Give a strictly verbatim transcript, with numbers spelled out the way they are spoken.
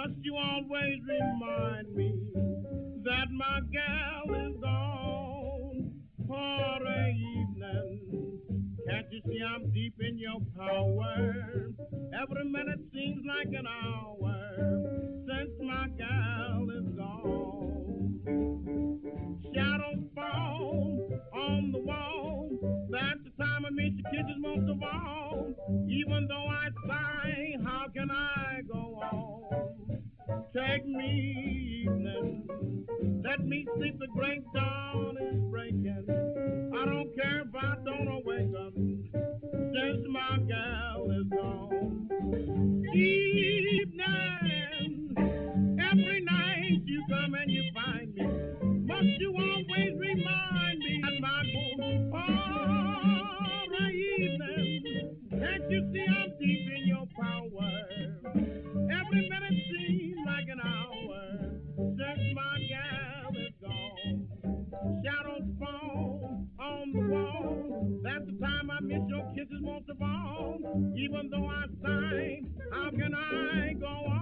Must you always remind me that my gal is gone for a evening? Can't you see I'm deep in your power? Every minute seems like an hour since my gal is gone. Shadows fall on the wall. That's the time I miss your kisses most of all. Even though I sigh, how can I go on? Take me evening, let me sleep, the great dawn is breaking. I don't care if I don't awaken, since my gal is gone. Evening, every night you come and you find me. Must you always remind me that my goal for the evening? Can't you see I'm deep in your power? Every minute seems like an hour since my gal is gone. Shadows fall on the wall. That's the time I miss your kisses most of all. Even though I sigh, how can I go on?